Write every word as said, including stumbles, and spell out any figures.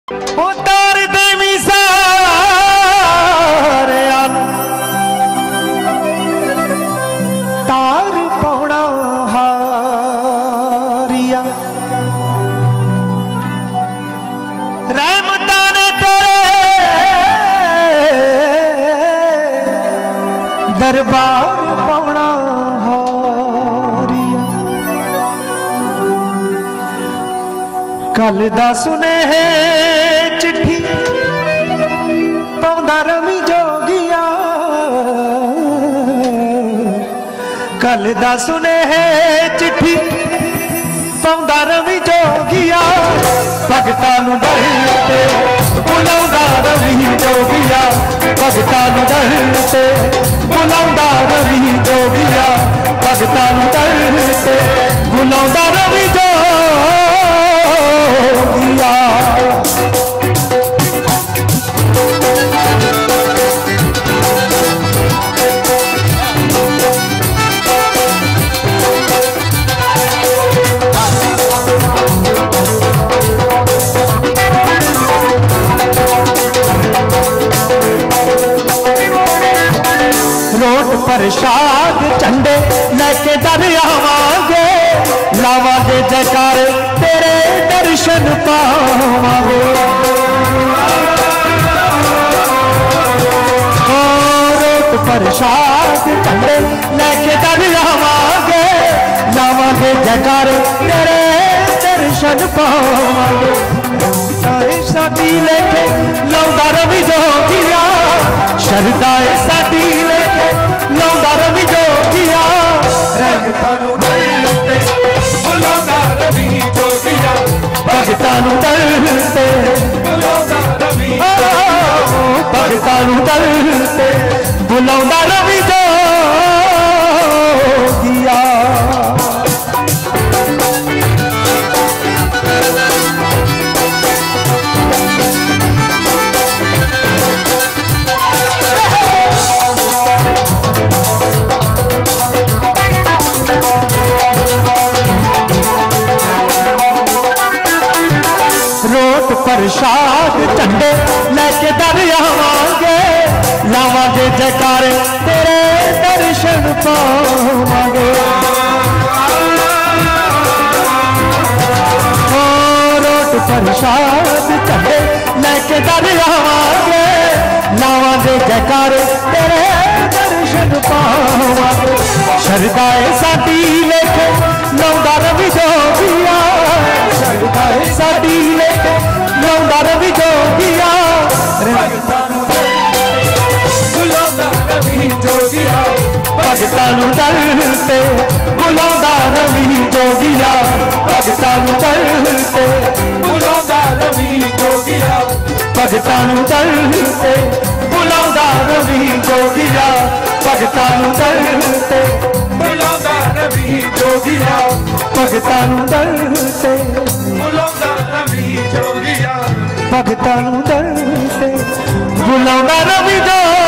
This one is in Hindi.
उतार देवी सारे तार पौना हारिया रहमतां ने तेरे दरबार पौना हारिया कल दा सुने है चिट्ठी पौंदा रवि जोगिया कल दा सुने है चिट्ठी पौंदा रवि जोगिया भगतां नूं दर ते बुलाउंदा रवि जोगिया भगतां नूं दर ते बुलाउंदा रवि जोगिया भगतां नूं दर ते बुलाउंदा रवि जोगिया रोट प्रसाद झंडे लेके दर आवांगे लावांगे जयकारे तेरे दर्शन पावांगे रोट प्रसाद झंडे लेके दर आवांगे लावांगे जयकारे तेरे दर्शन पावांगे साडी लेके लौंदा रवि जोगिया शरदाए साडी लेके लौंदा रवि जोगिया रहमतां नूं दर ते बुलाउंदा रवि जोगिया भगतां नूं दर ते बुलाउंदा रवि भगतां नूं दर ते बुलाउंदा रवि जोगिया रोट प्रसाद झंडे लेके दर आवांगे लावांगे जयकारे तेरे दर्शन पावांगे रोट प्रसाद झंडे लेके दर आवांगे लावांगे जयकारे तेरे दर्शन पावांगे शरदाए साडी लेके लौंदा रवि जोगिया शरदाए साडी लेके लौंदा रवि जोगिया भगतां नूं बुलाउंदा रवि जोगिया भगतां नूं दर ते बुलाउंदा रवि जोगिया भगतां नूं दर ते बुलाउंदा रवि जोगिया भगतां नूं दर ते बुलाउंदा रवि जोगिया भगतां नूं दर ते बुलाउंदा रवि जोगिया भगतां नूं दर ते बुलाउंदा रवि जोगिया भगतां नूं दर ते बुलाउंदा रवि जोगिया।